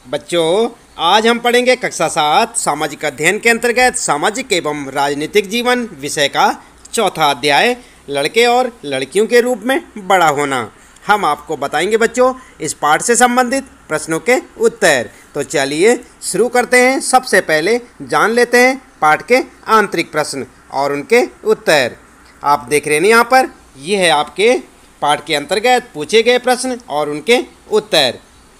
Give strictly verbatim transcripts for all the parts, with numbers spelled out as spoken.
बच्चों, आज हम पढ़ेंगे कक्षा सात सामाजिक अध्ययन के अंतर्गत सामाजिक एवं राजनीतिक जीवन विषय का चौथा अध्याय लड़के और लड़कियों के रूप में बड़ा होना। हम आपको बताएंगे बच्चों इस पाठ से संबंधित प्रश्नों के उत्तर। तो चलिए शुरू करते हैं। सबसे पहले जान लेते हैं पाठ के आंतरिक प्रश्न और उनके उत्तर। आप देख रहे हैं यहाँ पर, यह है आपके पाठ के अंतर्गत पूछे गए प्रश्न और उनके उत्तर।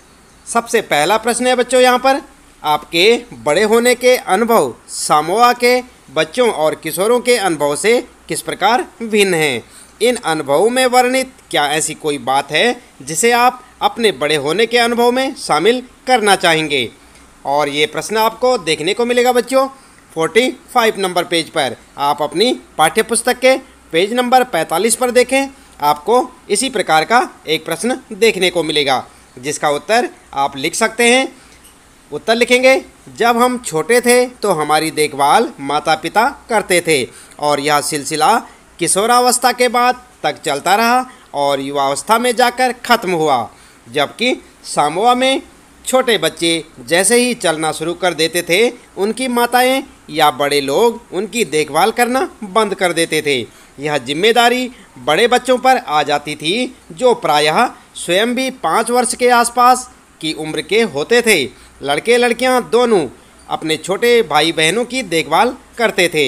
सबसे पहला प्रश्न है बच्चों यहाँ पर, आपके बड़े होने के अनुभव सामोआ के बच्चों और किशोरों के अनुभव से किस प्रकार भिन्न हैं? इन अनुभवों में वर्णित क्या ऐसी कोई बात है जिसे आप अपने बड़े होने के अनुभव में शामिल करना चाहेंगे? और ये प्रश्न आपको देखने को मिलेगा बच्चों पैंतालीस नंबर पेज पर। आप अपनी पाठ्य पुस्तक के पेज नंबर पैंतालीस पर देखें, आपको इसी प्रकार का एक प्रश्न देखने को मिलेगा जिसका उत्तर आप लिख सकते हैं। उत्तर लिखेंगे, जब हम छोटे थे तो हमारी देखभाल माता पिता करते थे और यह सिलसिला किशोरावस्था के बाद तक चलता रहा और युवावस्था में जाकर ख़त्म हुआ। जबकि सामोआ में छोटे बच्चे जैसे ही चलना शुरू कर देते थे, उनकी माताएं या बड़े लोग उनकी देखभाल करना बंद कर देते थे। यह जिम्मेदारी बड़े बच्चों पर आ जाती थी जो प्रायः स्वयं भी पाँच वर्ष के आसपास की उम्र के होते थे। लड़के लड़कियां दोनों अपने छोटे भाई बहनों की देखभाल करते थे,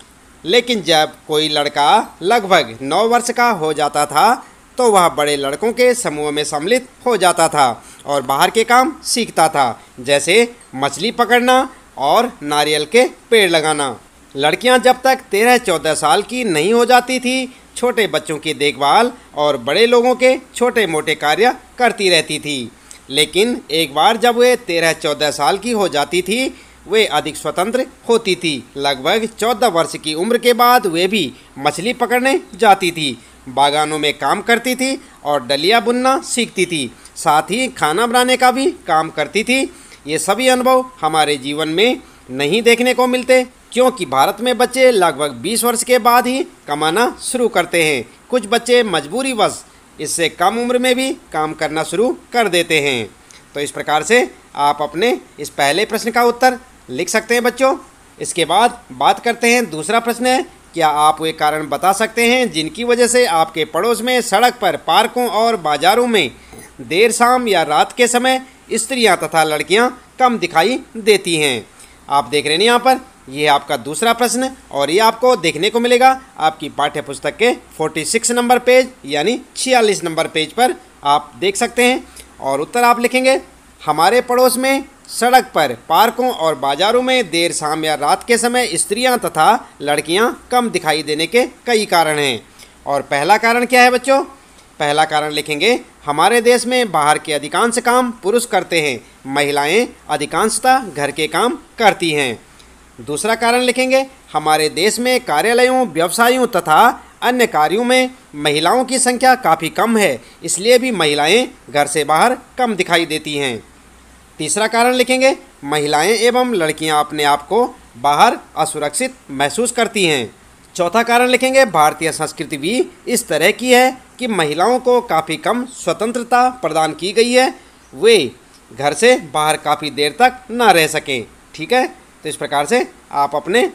लेकिन जब कोई लड़का लगभग नौ वर्ष का हो जाता था तो वह बड़े लड़कों के समूह में सम्मिलित हो जाता था और बाहर के काम सीखता था, जैसे मछली पकड़ना और नारियल के पेड़ लगाना। लड़कियां जब तक तेरह चौदह साल की नहीं हो जाती थी, छोटे बच्चों की देखभाल और बड़े लोगों के छोटे मोटे कार्य करती रहती थी। लेकिन एक बार जब वे तेरह चौदह साल की हो जाती थी, वे अधिक स्वतंत्र होती थी। लगभग चौदह वर्ष की उम्र के बाद वे भी मछली पकड़ने जाती थी, बागानों में काम करती थी और डलिया बुनना सीखती थी। साथ ही खाना बनाने का भी काम करती थी। ये सभी अनुभव हमारे जीवन में नहीं देखने को मिलते, क्योंकि भारत में बच्चे लगभग बीस वर्ष के बाद ही कमाना शुरू करते हैं। कुछ बच्चे मजबूरीवश इससे कम उम्र में भी काम करना शुरू कर देते हैं। तो इस प्रकार से आप अपने इस पहले प्रश्न का उत्तर लिख सकते हैं बच्चों। इसके बाद बात करते हैं, दूसरा प्रश्न है, क्या आप वे कारण बता सकते हैं जिनकी वजह से आपके पड़ोस में सड़क पर, पार्कों और बाजारों में देर शाम या रात के समय स्त्रियां तथा लड़कियां कम दिखाई देती हैं? आप देख रहे हैं यहाँ पर, ये आपका दूसरा प्रश्न और ये आपको देखने को मिलेगा आपकी पाठ्य पुस्तक के छियालीस नंबर पेज यानी छियालीस नंबर पेज पर आप देख सकते हैं। और उत्तर आप लिखेंगे, हमारे पड़ोस में सड़क पर, पार्कों और बाजारों में देर शाम या रात के समय स्त्रियां तथा लड़कियां कम दिखाई देने के कई कारण हैं। और पहला कारण क्या है बच्चों? पहला कारण लिखेंगे, हमारे देश में बाहर के अधिकांश काम पुरुष करते हैं, महिलाएं अधिकांशतः घर के काम करती हैं। दूसरा कारण लिखेंगे, हमारे देश में कार्यालयों, व्यवसायों तथा अन्य कार्यों में महिलाओं की संख्या काफ़ी कम है, इसलिए भी महिलाएं घर से बाहर कम दिखाई देती हैं। तीसरा कारण लिखेंगे, महिलाएं एवं लड़कियां अपने आप को बाहर असुरक्षित महसूस करती हैं। चौथा कारण लिखेंगे, भारतीय संस्कृति भी इस तरह की है कि महिलाओं को काफ़ी कम स्वतंत्रता प्रदान की गई है, वे घर से बाहर काफ़ी देर तक ना रह सकें। ठीक है, तो इस प्रकार से आप अपने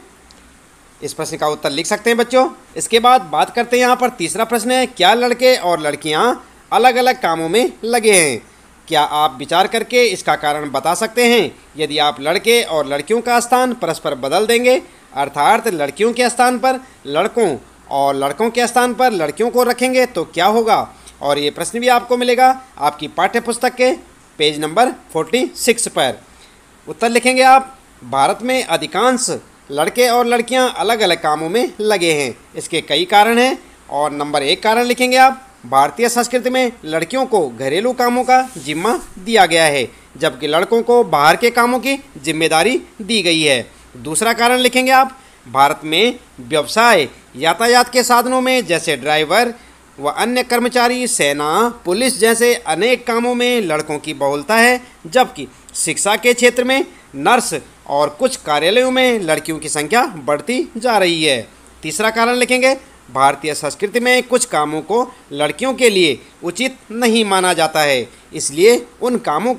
इस प्रश्न का उत्तर लिख सकते हैं बच्चों। इसके बाद बात करते हैं यहाँ पर तीसरा प्रश्न है, क्या लड़के और लड़कियाँ अलग अलग कामों में लगे हैं? क्या आप विचार करके इसका कारण बता सकते हैं? यदि आप लड़के और लड़कियों का स्थान परस्पर बदल देंगे, अर्थात लड़कियों के स्थान पर लड़कों और लड़कों के स्थान पर लड़कियों को रखेंगे, तो क्या होगा? और ये प्रश्न भी आपको मिलेगा आपकी पाठ्य पुस्तक के पेज नंबर छियालीस पर। उत्तर लिखेंगे आप, भारत में अधिकांश लड़के और लड़कियां अलग अलग कामों में लगे हैं। इसके कई कारण हैं और नंबर एक कारण लिखेंगे आप, भारतीय संस्कृति में लड़कियों को घरेलू कामों का जिम्मा दिया गया है, जबकि लड़कों को बाहर के कामों की जिम्मेदारी दी गई है। दूसरा कारण लिखेंगे आप, भारत में व्यवसाय, यातायात के साधनों में जैसे ड्राइवर व अन्य कर्मचारी, सेना, पुलिस जैसे अनेक कामों में लड़कों की बहुलता है, जबकि शिक्षा के क्षेत्र में नर्स और कुछ कार्यालयों में लड़कियों की संख्या बढ़ती जा रही है। तीसरा कारण लिखेंगे, भारतीय संस्कृति में कुछ कामों को लड़कियों के लिए उचित नहीं माना जाता है, इसलिए उन कामों को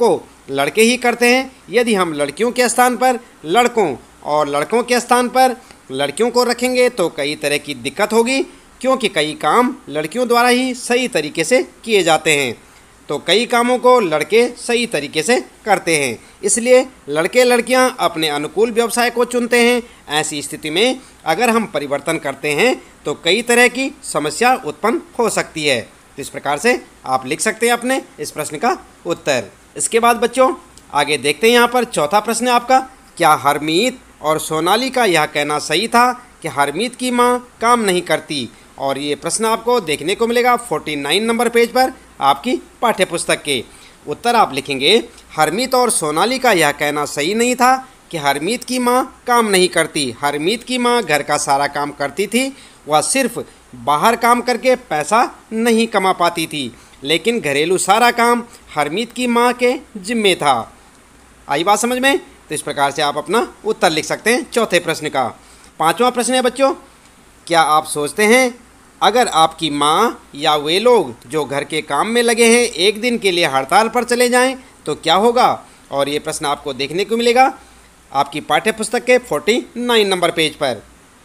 लड़के ही करते हैं। यदि हम लड़कियों के स्थान पर लड़कों और लड़कों के स्थान पर लड़कियों को रखेंगे तो कई तरह की दिक्कत होगी, क्योंकि कई काम लड़कियों द्वारा ही सही तरीके से किए जाते हैं, तो कई कामों को लड़के सही तरीके से करते हैं। इसलिए लड़के लड़कियां अपने अनुकूल व्यवसाय को चुनते हैं। ऐसी स्थिति में अगर हम परिवर्तन करते हैं तो कई तरह की समस्या उत्पन्न हो सकती है। तो इस प्रकार से आप लिख सकते हैं अपने इस प्रश्न का उत्तर। इसके बाद बच्चों आगे देखते हैं। यहाँ पर चौथा प्रश्न है आपका, क्या हरमीत और सोनाली का यह कहना सही था कि हरमीत की माँ काम नहीं करती? और ये प्रश्न आपको देखने को मिलेगा उनचास नंबर पेज पर आपकी पाठ्य पुस्तक के। उत्तर आप लिखेंगे, हरमीत और सोनाली का यह कहना सही नहीं था कि हरमीत की माँ काम नहीं करती। हरमीत की माँ घर का सारा काम करती थी, वह सिर्फ बाहर काम करके पैसा नहीं कमा पाती थी, लेकिन घरेलू सारा काम हरमीत की माँ के जिम्मे था। आई बात समझ में? तो इस प्रकार से आप अपना उत्तर लिख सकते हैं चौथे प्रश्न का। पांचवा प्रश्न है बच्चों, क्या आप सोचते हैं अगर आपकी माँ या वे लोग जो घर के काम में लगे हैं एक दिन के लिए हड़ताल पर चले जाएं तो क्या होगा? और ये प्रश्न आपको देखने को मिलेगा आपकी पाठ्य पुस्तक के उनचास नंबर पेज पर।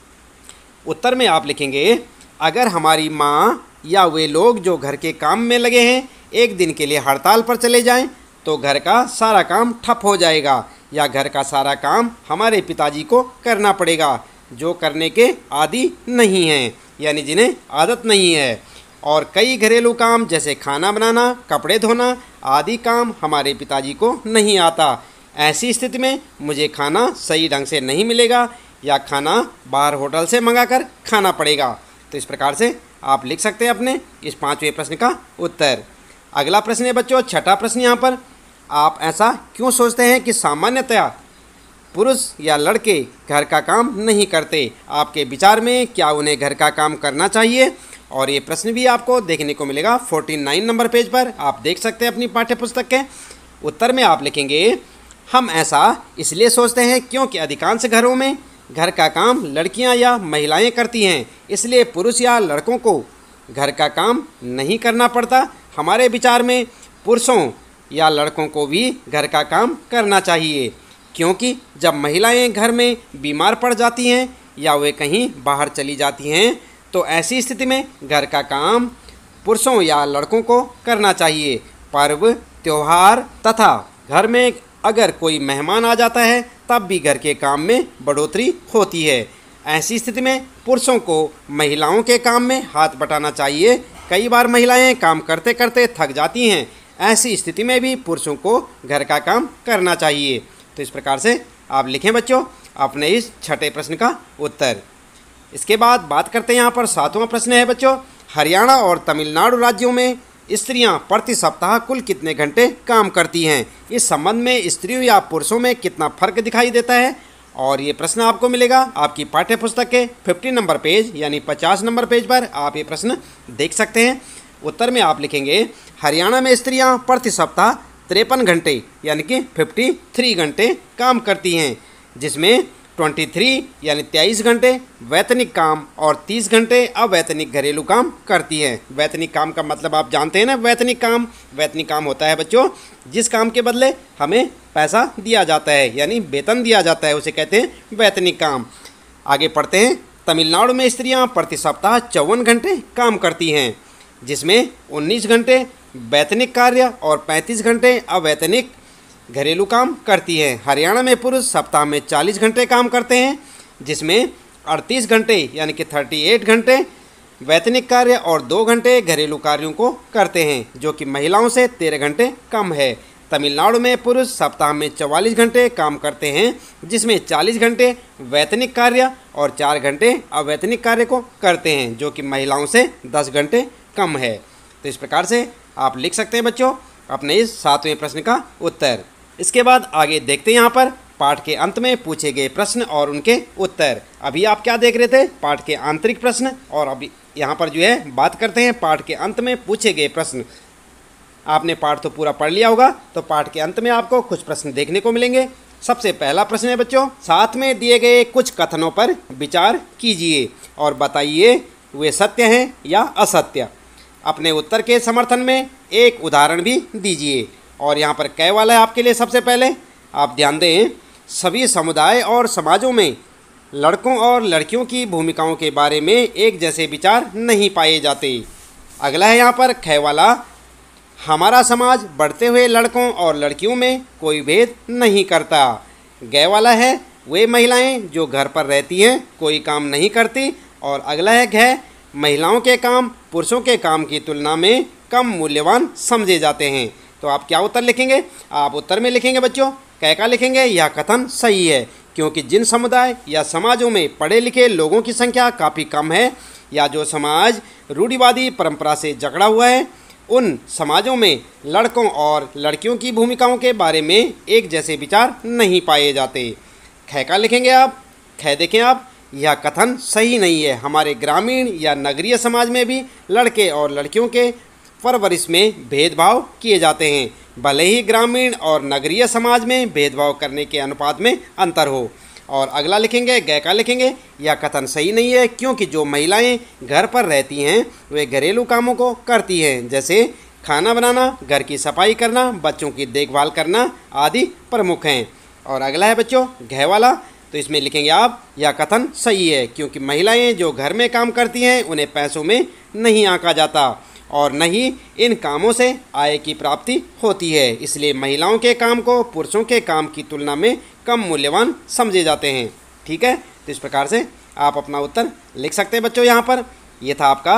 उत्तर में आप लिखेंगे, अगर हमारी माँ या वे लोग जो घर के काम में लगे हैं एक दिन के लिए हड़ताल पर चले जाएं तो घर का सारा काम ठप हो जाएगा, या घर का सारा काम हमारे पिताजी को करना पड़ेगा जो करने के आदी नहीं हैं, यानी जिन्हें आदत नहीं है। और कई घरेलू काम जैसे खाना बनाना, कपड़े धोना आदि काम हमारे पिताजी को नहीं आता। ऐसी स्थिति में मुझे खाना सही ढंग से नहीं मिलेगा या खाना बाहर होटल से मंगाकर खाना पड़ेगा। तो इस प्रकार से आप लिख सकते हैं अपने इस पाँचवें प्रश्न का उत्तर। अगला प्रश्न है बच्चों छठा प्रश्न। यहाँ पर आप ऐसा क्यों सोचते हैं कि सामान्यतया पुरुष या लड़के घर का काम नहीं करते? आपके विचार में क्या उन्हें घर का काम करना चाहिए? और ये प्रश्न भी आपको देखने को मिलेगा उनचास नंबर पेज पर, आप देख सकते हैं अपनी पाठ्य पुस्तक के। उत्तर में आप लिखेंगे, हम ऐसा इसलिए सोचते हैं क्योंकि अधिकांश घरों में घर का काम लड़कियां या महिलाएं करती हैं, इसलिए पुरुष या लड़कों को घर का काम नहीं करना पड़ता। हमारे विचार में पुरुषों या लड़कों को भी घर का काम करना चाहिए, क्योंकि जब महिलाएं घर में बीमार पड़ जाती हैं या वे कहीं बाहर चली जाती हैं तो ऐसी स्थिति में घर का काम पुरुषों या लड़कों को करना चाहिए। पर्व, त्यौहार तथा घर में अगर कोई मेहमान आ जाता है तब भी घर के काम में बढ़ोतरी होती है। ऐसी स्थिति में पुरुषों को महिलाओं के काम में हाथ बटाना चाहिए। कई बार महिलाएं काम करते करते थक जाती हैं, ऐसी स्थिति में भी पुरुषों को घर का काम करना चाहिए। तो इस प्रकार से आप लिखें बच्चों अपने इस छठे प्रश्न का उत्तर। इसके बाद बात करते हैं यहाँ पर सातवां प्रश्न है बच्चों, हरियाणा और तमिलनाडु राज्यों में स्त्रियां प्रति सप्ताह कुल कितने घंटे काम करती हैं? इस संबंध में स्त्रियों या पुरुषों में कितना फर्क दिखाई देता है? और ये प्रश्न आपको मिलेगा आपकी पाठ्य पुस्तक के पचास नंबर पेज यानी पचास नंबर पेज पर, आप ये प्रश्न देख सकते हैं। उत्तर में आप लिखेंगे, हरियाणा में स्त्रियां प्रति सप्ताह तिरपन घंटे यानी कि तिरेपन घंटे काम करती हैं, जिसमें तेईस यानी तेईस घंटे वैतनिक काम और तीस घंटे अवैतनिक घरेलू काम करती हैं। वैतनिक काम का मतलब आप जानते हैं ना, वैतनिक काम वैतनिक काम होता है बच्चों जिस काम के बदले हमें पैसा दिया जाता है यानी वेतन दिया जाता है, उसे कहते हैं वैतनिक काम। आगे पढ़ते हैं, तमिलनाडु में स्त्रियां प्रति सप्ताह चौवन घंटे काम करती हैं, जिसमें उन्नीस घंटे वैतनिक कार्य और पैंतीस घंटे अवैतनिक घरेलू काम करती हैं। हरियाणा में पुरुष सप्ताह में चालीस घंटे काम करते हैं, जिसमें अड़तीस घंटे यानी कि अड़तीस घंटे वैतनिक कार्य और दो घंटे घरेलू कार्यों को करते हैं, जो कि महिलाओं से तेरह घंटे कम है। तमिलनाडु में पुरुष सप्ताह में चौवालीस घंटे काम करते हैं, जिसमें चालीस घंटे वैतनिक कार्य और चार घंटे अवैतनिक कार्य को करते हैं, जो कि महिलाओं से दस घंटे कम है। तो इस प्रकार से आप लिख सकते हैं बच्चों अपने इस सातवें प्रश्न का उत्तर। इसके बाद आगे देखते हैं यहाँ पर पाठ के अंत में पूछे गए प्रश्न और उनके उत्तर। अभी आप क्या देख रहे थे? पाठ के आंतरिक प्रश्न, और अभी यहाँ पर जो है बात करते हैं पाठ के अंत में पूछे गए प्रश्न। आपने पाठ तो पूरा पढ़ लिया होगा, तो पाठ के अंत में आपको कुछ प्रश्न देखने को मिलेंगे। सबसे पहला प्रश्न है बच्चों, साथ में दिए गए कुछ कथनों पर विचार कीजिए और बताइए वे सत्य हैं या असत्य। अपने उत्तर के समर्थन में एक उदाहरण भी दीजिए। और यहाँ पर कै वाला है आपके लिए। सबसे पहले आप ध्यान दें, सभी समुदाय और समाजों में लड़कों और लड़कियों की भूमिकाओं के बारे में एक जैसे विचार नहीं पाए जाते। अगला है यहाँ पर ख वाला, हमारा समाज बढ़ते हुए लड़कों और लड़कियों में कोई भेद नहीं करता। ग वाला है, वे महिलाएं जो घर पर रहती हैं कोई काम नहीं करती। और अगला है घ, महिलाओं के काम पुरुषों के काम की तुलना में कम मूल्यवान समझे जाते हैं। तो आप क्या उत्तर लिखेंगे? आप उत्तर में लिखेंगे बच्चों कै का लिखेंगे। यह कथन सही है, क्योंकि जिन समुदाय या समाजों में पढ़े लिखे लोगों की संख्या काफ़ी कम है या जो समाज रूढ़िवादी परंपरा से जकड़ा हुआ है, उन समाजों में लड़कों और लड़कियों की भूमिकाओं के बारे में एक जैसे विचार नहीं पाए जाते। ख का लिखेंगे आप। ख देखें आप, यह कथन सही नहीं है। हमारे ग्रामीण या नगरीय समाज में भी लड़के और लड़कियों के परवरिश में भेदभाव किए जाते हैं, भले ही ग्रामीण और नगरीय समाज में भेदभाव करने के अनुपात में अंतर हो। और अगला लिखेंगे ग का लिखेंगे, यह कथन सही नहीं है, क्योंकि जो महिलाएं घर पर रहती हैं वे घरेलू कामों को करती हैं, जैसे खाना बनाना, घर की सफाई करना, बच्चों की देखभाल करना आदि प्रमुख हैं। और अगला है बच्चों घ वाला, तो इसमें लिखेंगे आप, यह कथन सही है, क्योंकि महिलाएं जो घर में काम करती हैं उन्हें पैसों में नहीं आंका जाता और न ही इन कामों से आय की प्राप्ति होती है, इसलिए महिलाओं के काम को पुरुषों के काम की तुलना में कम मूल्यवान समझे जाते हैं। ठीक है, तो इस प्रकार से आप अपना उत्तर लिख सकते हैं बच्चों। यहाँ पर यह था आपका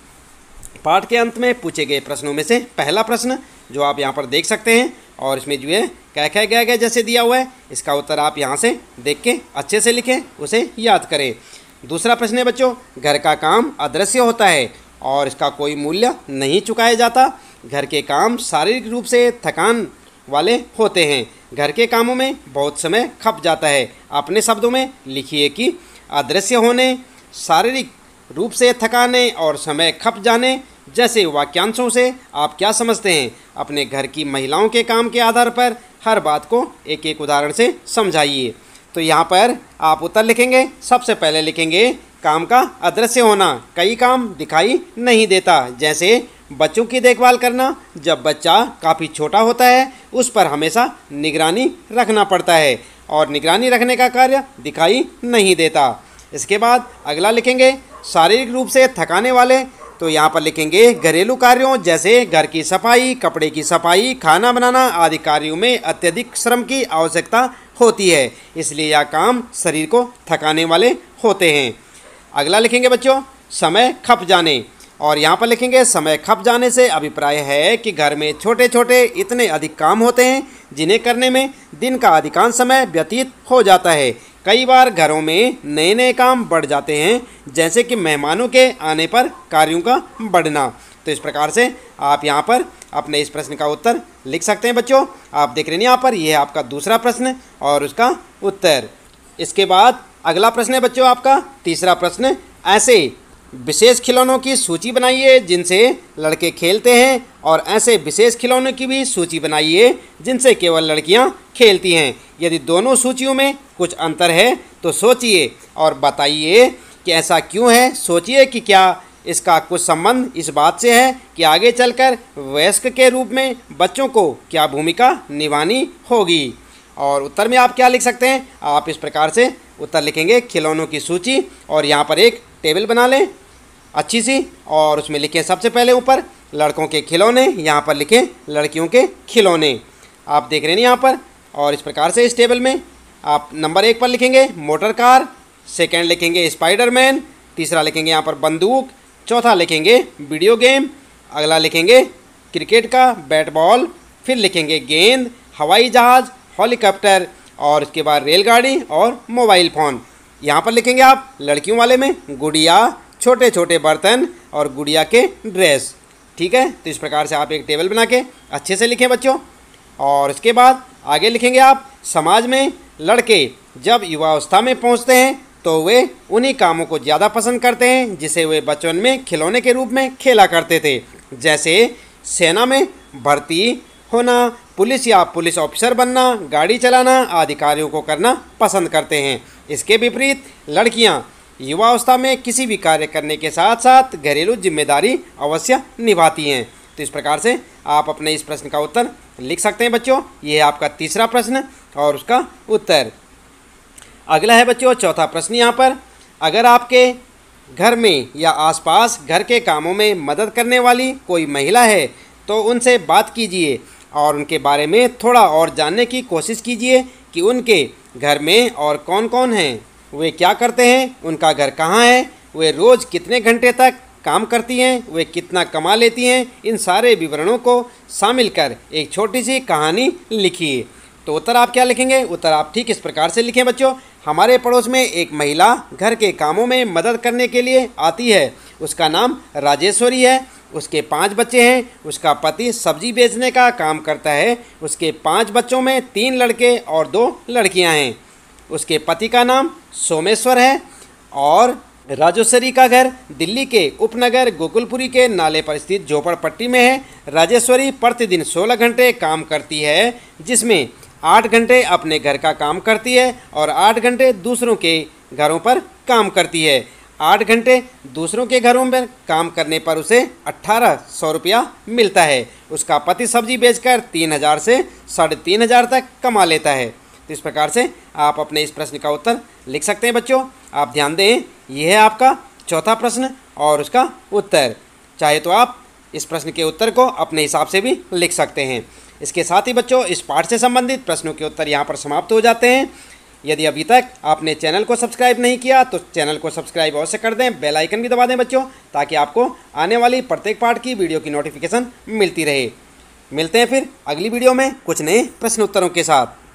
पाठ के अंत में पूछे गए प्रश्नों में से पहला प्रश्न, जो आप यहाँ पर देख सकते हैं। और इसमें जो है कह कह गया गया जैसे दिया हुआ है, इसका उत्तर आप यहाँ से देख के अच्छे से लिखें, उसे याद करें। दूसरा प्रश्न है बच्चों, घर का काम अदृश्य होता है और इसका कोई मूल्य नहीं चुकाया जाता। घर के काम शारीरिक रूप से थकान वाले होते हैं, घर के कामों में बहुत समय खप जाता है। अपने शब्दों में लिखिए कि अदृश्य होने, शारीरिक रूप से थकाने और समय खप जाने जैसे वाक्यांशों से आप क्या समझते हैं? अपने घर की महिलाओं के काम के आधार पर हर बात को एक एक उदाहरण से समझाइए। तो यहाँ पर आप उत्तर लिखेंगे। सबसे पहले लिखेंगे काम का अदृश्य होना, कई काम दिखाई नहीं देता, जैसे बच्चों की देखभाल करना। जब बच्चा काफ़ी छोटा होता है उस पर हमेशा निगरानी रखना पड़ता है और निगरानी रखने का कार्य दिखाई नहीं देता। इसके बाद अगला लिखेंगे शारीरिक रूप से थकाने वाले, तो यहाँ पर लिखेंगे घरेलू कार्यों जैसे घर की सफाई, कपड़े की सफाई, खाना बनाना आदि कार्यों में अत्यधिक श्रम की आवश्यकता होती है, इसलिए यह काम शरीर को थकाने वाले होते हैं। अगला लिखेंगे बच्चों समय खप जाने, और यहाँ पर लिखेंगे समय खप जाने से अभिप्राय है कि घर में छोटे छोटे इतने अधिक काम होते हैं जिन्हें करने में दिन का अधिकांश समय व्यतीत हो जाता है। कई बार घरों में नए नए काम बढ़ जाते हैं, जैसे कि मेहमानों के आने पर कार्यों का बढ़ना। तो इस प्रकार से आप यहाँ पर अपने इस प्रश्न का उत्तर लिख सकते हैं बच्चों। आप देख रहे हैं यहाँ पर, यह है आपका दूसरा प्रश्न और उसका उत्तर। इसके बाद अगला प्रश्न है बच्चों आपका तीसरा प्रश्न, ऐसे विशेष खिलौनों की सूची बनाइए जिनसे लड़के खेलते हैं और ऐसे विशेष खिलौनों की भी सूची बनाइए जिनसे केवल लड़कियां खेलती हैं। यदि दोनों सूचियों में कुछ अंतर है तो सोचिए और बताइए कि ऐसा क्यों है। सोचिए कि क्या इसका कुछ संबंध इस बात से है कि आगे चलकर वयस्क के रूप में बच्चों को क्या भूमिका निभानी होगी। और उत्तर में आप क्या लिख सकते हैं? आप इस प्रकार से उत्तर लिखेंगे खिलौनों की सूची, और यहाँ पर एक टेबल बना लें अच्छी सी, और उसमें लिखें सबसे पहले ऊपर लड़कों के खिलौने, यहाँ पर लिखें लड़कियों के खिलौने। आप देख रहे हैं यहाँ पर, और इस प्रकार से इस टेबल में आप नंबर एक पर लिखेंगे मोटर कार, सेकंड लिखेंगे स्पाइडरमैन, तीसरा लिखेंगे यहाँ पर बंदूक, चौथा लिखेंगे वीडियो गेम, अगला लिखेंगे क्रिकेट का बैट बॉल, फिर लिखेंगे गेंद, हवाई जहाज़, हेलीकॉप्टर, और इसके बाद रेलगाड़ी और मोबाइल फ़ोन। यहाँ पर लिखेंगे आप लड़कियों वाले में गुड़िया, छोटे छोटे बर्तन और गुड़िया के ड्रेस। ठीक है, तो इस प्रकार से आप एक टेबल बना के अच्छे से लिखें बच्चों। और इसके बाद आगे लिखेंगे आप समाज में लड़के जब युवावस्था में पहुंचते हैं तो वे उन्हीं कामों को ज़्यादा पसंद करते हैं जिसे वे बचपन में खिलौने के रूप में खेला करते थे, जैसे सेना में भर्ती होना, पुलिस या पुलिस ऑफिसर बनना, गाड़ी चलाना आदि कार्यों को करना पसंद करते हैं। इसके विपरीत लड़कियां युवावस्था में किसी भी कार्य करने के साथ साथ घरेलू जिम्मेदारी अवश्य निभाती हैं। तो इस प्रकार से आप अपने इस प्रश्न का उत्तर लिख सकते हैं बच्चों। ये है आपका तीसरा प्रश्न और उसका उत्तर। अगला है बच्चों चौथा प्रश्न यहाँ पर, अगर आपके घर में या आसपास घर के कामों में मदद करने वाली कोई महिला है तो उनसे बात कीजिए और उनके बारे में थोड़ा और जानने की कोशिश कीजिए कि उनके घर में और कौन कौन हैं, वे क्या करते हैं, उनका घर कहाँ है, वे रोज़ कितने घंटे तक काम करती हैं, वे कितना कमा लेती हैं। इन सारे विवरणों को शामिल कर एक छोटी सी कहानी लिखिए। तो उत्तर आप क्या लिखेंगे? उत्तर आप ठीक इस प्रकार से लिखें बच्चों, हमारे पड़ोस में एक महिला घर के कामों में मदद करने के लिए आती है, उसका नाम राजेश्वरी है, उसके पांच बच्चे हैं, उसका पति सब्जी बेचने का काम करता है, उसके पांच बच्चों में तीन लड़के और दो लड़कियां हैं, उसके पति का नाम सोमेश्वर है और राजेश्वरी का घर दिल्ली के उपनगर गोकुलपुरी के नाले पर स्थित झोपड़पट्टी में है। राजेश्वरी प्रतिदिन सोलह घंटे काम करती है, जिसमें आठ घंटे अपने घर का काम करती है और आठ घंटे दूसरों के घरों पर काम करती है। आठ घंटे दूसरों के घरों में काम करने पर उसे अट्ठारह सौ रुपया मिलता है। उसका पति सब्जी बेचकर तीन हज़ार से साढ़े तीन हज़ार तक कमा लेता है। तो इस प्रकार से आप अपने इस प्रश्न का उत्तर लिख सकते हैं बच्चों। आप ध्यान दें, यह है आपका चौथा प्रश्न और उसका उत्तर। चाहे तो आप इस प्रश्न के उत्तर को अपने हिसाब से भी लिख सकते हैं। इसके साथ ही बच्चों इस पाठ से संबंधित प्रश्नों के उत्तर यहाँ पर समाप्त हो जाते हैं। यदि अभी तक आपने चैनल को सब्सक्राइब नहीं किया तो चैनल को सब्सक्राइब अवश्य कर दें, बेल आइकन भी दबा दें बच्चों, ताकि आपको आने वाली प्रत्येक पाठ की वीडियो की नोटिफिकेशन मिलती रहे। मिलते हैं फिर अगली वीडियो में कुछ नए प्रश्न उत्तरों के साथ।